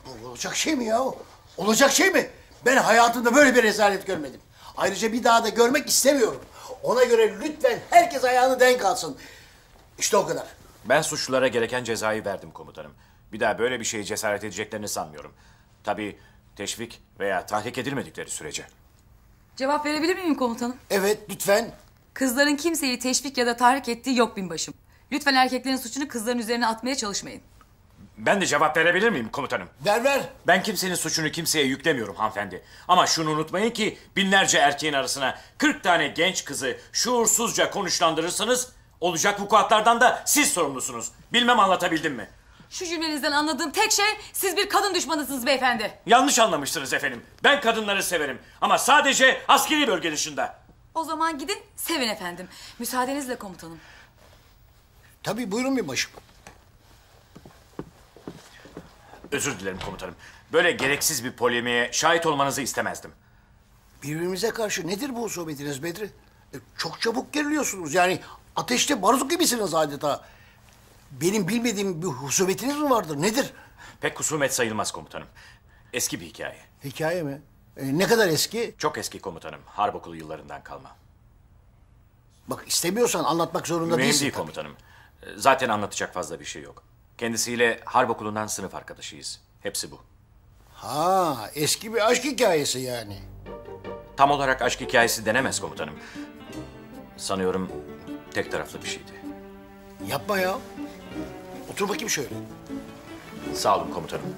Olacak şey mi ya? Olacak şey mi? Ben hayatımda böyle bir rezalet görmedim. Ayrıca bir daha da görmek istemiyorum. Ona göre lütfen herkes ayağını denk alsın. İşte o kadar. Ben suçlulara gereken cezayı verdim komutanım. Bir daha böyle bir şeye cesaret edeceklerini sanmıyorum. Tabii teşvik veya tahrik edilmedikleri sürece. Cevap verebilir miyim komutanım? Evet, lütfen. Kızların kimseyi teşvik ya da tahrik ettiği yok binbaşım. Lütfen erkeklerin suçunu kızların üzerine atmaya çalışmayın. Ben de cevap verebilir miyim komutanım? Ver. Ben kimsenin suçunu kimseye yüklemiyorum hanımefendi. Ama şunu unutmayın ki binlerce erkeğin arasına 40 tane genç kızı şuursuzca konuşlandırırsanız olacak vukuatlardan da siz sorumlusunuz. Bilmem anlatabildim mi? Şu cümlenizden anladığım tek şey siz bir kadın düşmanısınız beyefendi. Yanlış anlamışsınız efendim. Ben kadınları severim ama sadece askeri bölge dışında. O zaman gidin sevin efendim. Müsaadenizle komutanım. Tabii, buyurun binbaşım. Özür dilerim komutanım. Böyle gereksiz bir polemiğe şahit olmanızı istemezdim. Birbirimize karşı nedir bu husumetiniz Bedri? Çok çabuk geriliyorsunuz. Yani ateşte barut gibisiniz adeta. Benim bilmediğim bir husumetiniz mi vardır? Nedir? Pek husumet sayılmaz komutanım. Eski bir hikaye. Hikaye mi? Ne kadar eski? Çok eski komutanım. Harp okulu yıllarından kalma. Bak, istemiyorsan anlatmak zorunda Mühim değilsin. değil komutanım. Zaten anlatacak fazla bir şey yok. Kendisiyle harp okulundan sınıf arkadaşıyız. Hepsi bu. Ha, eski bir aşk hikayesi yani. Tam olarak aşk hikayesi denemez komutanım. Sanıyorum tek taraflı bir şeydi. Yapma ya. Otur bakayım şöyle. Sağ olun komutanım.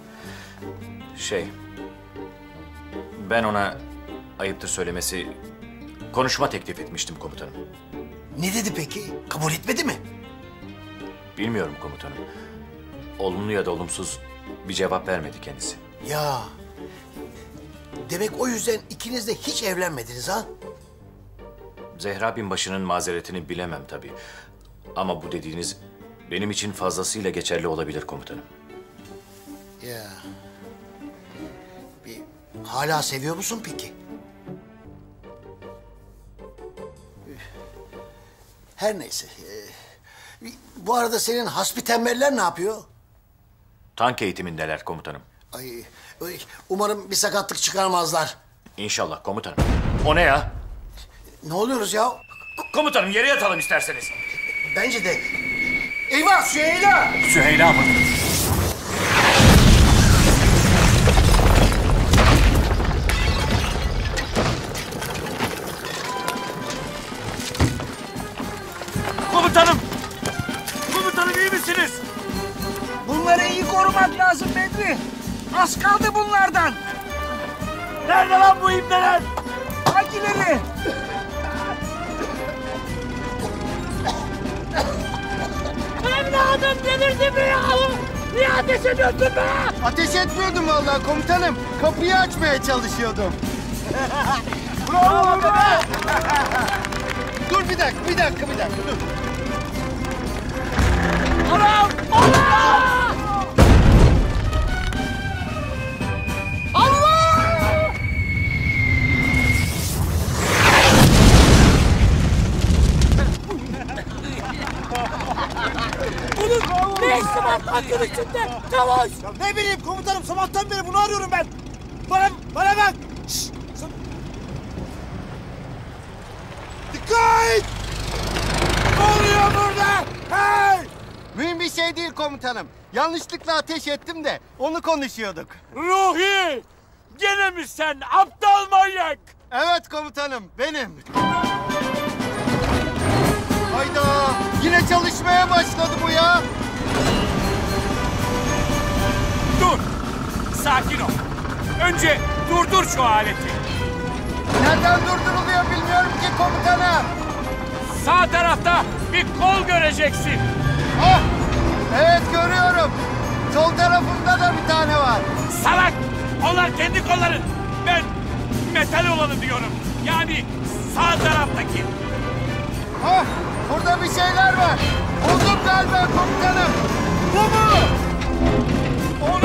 Ben ona ayıptır söylemesi konuşma teklif etmiştim komutanım. Ne dedi peki? Kabul etmedi mi? Bilmiyorum komutanım. Olumlu ya da olumsuz bir cevap vermedi kendisi. Ya. Demek o yüzden ikiniz de hiç evlenmediniz ha? Zehra binbaşının mazeretini bilemem tabii. Ama bu dediğiniz benim için fazlasıyla geçerli olabilir komutanım. Ya. Hala seviyor musun peki? Her neyse. Bu arada senin hasbitembeller ne yapıyor? Tank eğitimindeler komutanım. Ay, umarım bir sakatlık çıkarmazlar. İnşallah komutanım. O ne ya? Ne oluyoruz ya? Komutanım yere yatalım isterseniz. Bence de. Eyvah, Süheyla! Süheyla mı? Komutanım! Komutanım iyi misiniz? Bunları iyi korumak lazım Bedri. Az kaldı bunlardan. Nerede lan bu ibneler? Hangileri? Evladım delirdi mi ya? Niye ateş ediyorsun be? Ateş etmiyordum vallahi komutanım. Kapıyı açmaya çalışıyordum. Bravo be! Dur bir dakika dur. Anam! Allah! Allah! Bunun ne işi var tankın içinde? Çavuş! Ne bileyim komutanım, sabahtan beri bunu arıyorum ben. Bana bak! Şşt! Dikkat! Ne oluyor burada? Hey! Mühim bir şey değil komutanım. Yanlışlıkla ateş ettim de onu konuşuyorduk. Ruhi! Gene mi sen aptal manyak? Evet komutanım, benim. Hayda! Yine çalışmaya başladı bu ya. Dur! Sakin ol. Önce durdur şu aleti. Nereden durduruluyor bilmiyorum ki komutanım. Sağ tarafta bir kol göreceksin. Ah! Evet görüyorum. Sol tarafında da bir tane var. Salak! Onlar kendi kolların. Ben metal olanı diyorum. Yani sağ taraftaki. Ah! Burada bir şeyler var. Buldum galiba komutanım. Bu mu? Onu...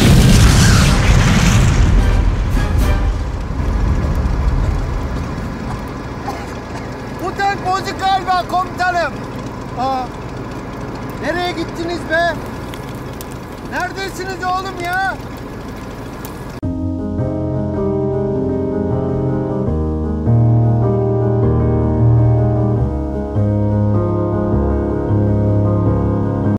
Bu tank bozuk galiba komutanım. Aa, nereye gittiniz be? Neredesiniz oğlum ya?